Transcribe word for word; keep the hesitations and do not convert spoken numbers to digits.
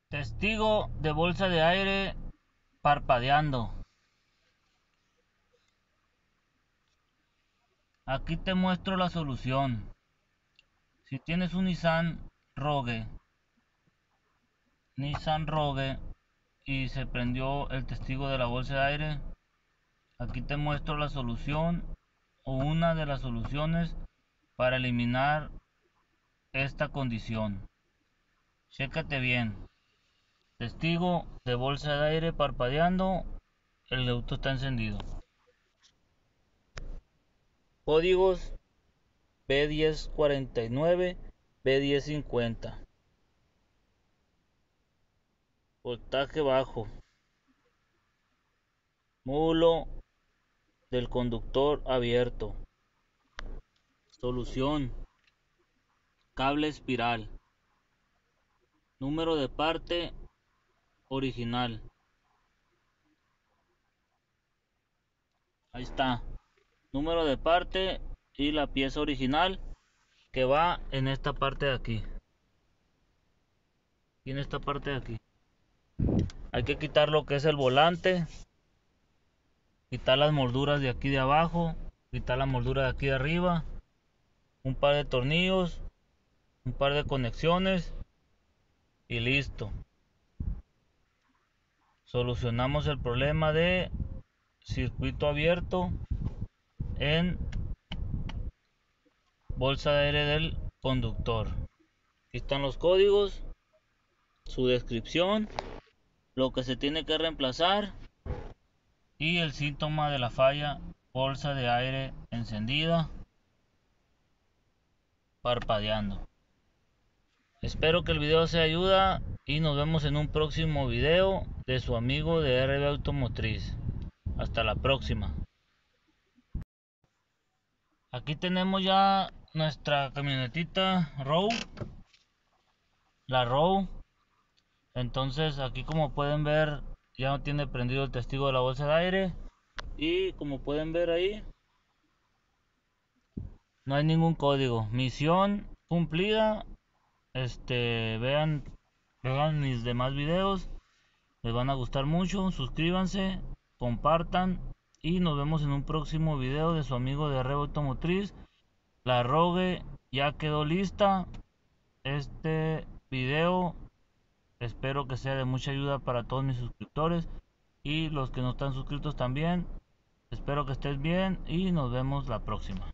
Testigo de bolsa de aire parpadeando. Aquí te muestro la solución. Si tienes un Nissan Rogue, Nissan Rogue y se prendió el testigo de la bolsa de aire, aquí te muestro la solución o una de las soluciones para eliminar esta condición. Chécate bien. Testigo de bolsa de aire parpadeando, el auto está encendido. Códigos B diez cuarenta y nueve, B diez cincuenta. Voltaje bajo. Módulo del conductor abierto. Solución: cable espiral. Número de parte original. Ahí está. Número de parte y la pieza original que va en esta parte de aquí. Y en esta parte de aquí. Hay que quitar lo que es el volante. Quitar las molduras de aquí de abajo. Quitar la moldura de aquí de arriba. Un par de tornillos. Un par de conexiones. Y listo. Solucionamos el problema de circuito abierto en bolsa de aire del conductor. Aquí están los códigos, su descripción, lo que se tiene que reemplazar y el síntoma de la falla: bolsa de aire encendida, parpadeando. Espero que el video sea de ayuda y nos vemos en un próximo video de su amigo de R B Automotriz. Hasta la próxima. Aquí tenemos ya nuestra camionetita Row, la Row. Entonces aquí, como pueden ver, ya no tiene prendido el testigo de la bolsa de aire. Y como pueden ver ahí, no hay ningún código. Misión cumplida. Este, vean, vean mis demás videos, les van a gustar mucho. Suscríbanse, compartan y nos vemos en un próximo video de su amigo de R B Automotriz. La Rogue ya quedó lista. Este video espero que sea de mucha ayuda para todos mis suscriptores y los que no están suscritos también. Espero que estés bien y nos vemos la próxima.